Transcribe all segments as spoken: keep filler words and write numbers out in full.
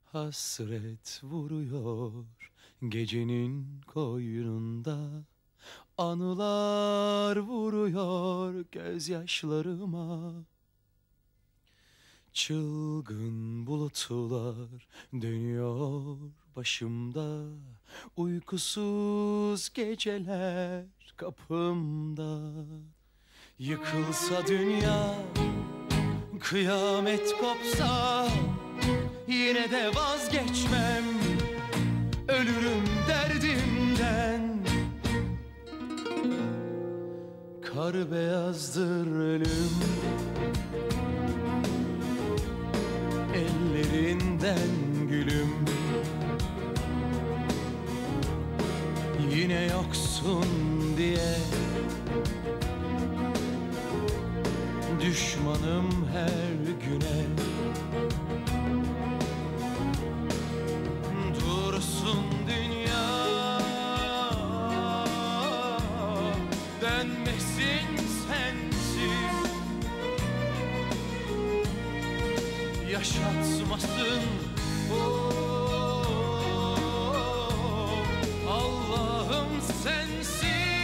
Hasret vuruyor gecenin koynunda, anılar vuruyor gözyaşlarıma. Çılgın bulutlar dönüyor başımda, uykusuz geceler kapımda. Yıkılsa dünya, kıyamet kopsa, yine de vazgeçmem, ölürüm derdimden. Kar beyazdır ölüm, ellerinden gülüm. Yine yoksun diye düşmanım her güne. Dursun dünya, dönmesin sensiz, yaşatmasın oh, Allah'ım sensiz.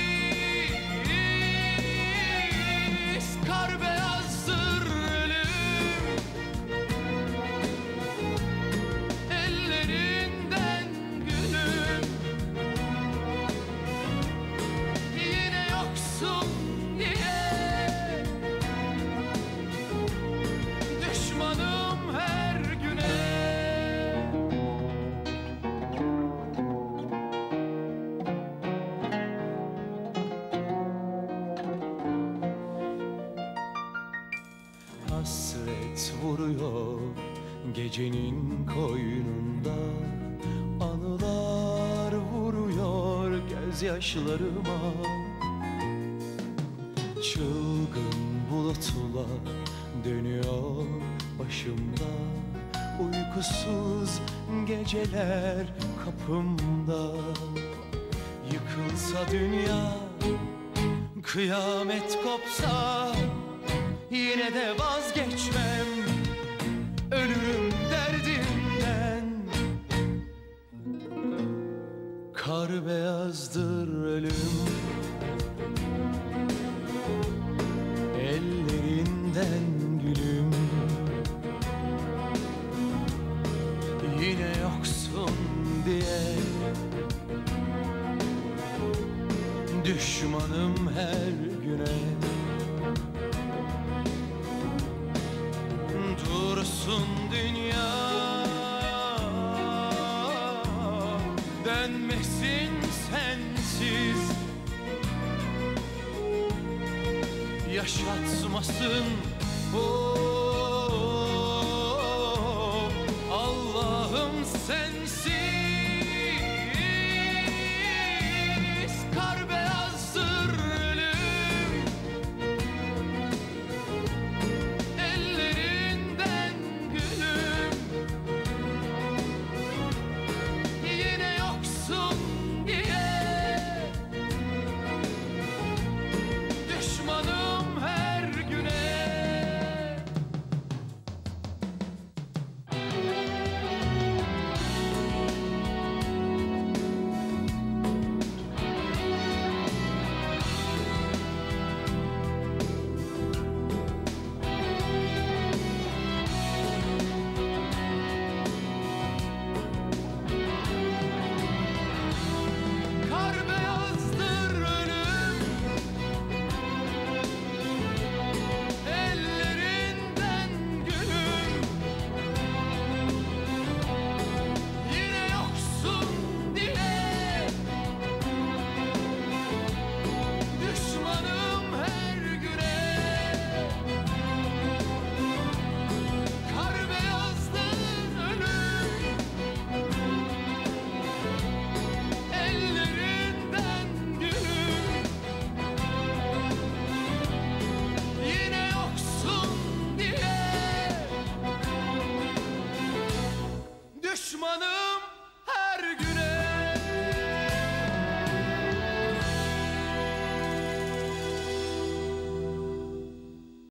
Kar beyazdır ölüm, ellerinden gülüm. Yine yoksun diye düşmanım her güne. Hasret vuruyor gecenin koynunda, anılar vuruyor gözyaşlarıma. Çılgın bulutlar dönüyor başımda, uykusuz geceler kapımda. Yıkılsa dünya, kıyamet kopsa, yine de vazgeçmem, ölürüm derdimden. Kar beyazdır ölüm, ellerinden gülüm. Yine yoksun diye düşmanım her güne. Dursun dünya, dönmesin sensiz, yaşatmasın oh,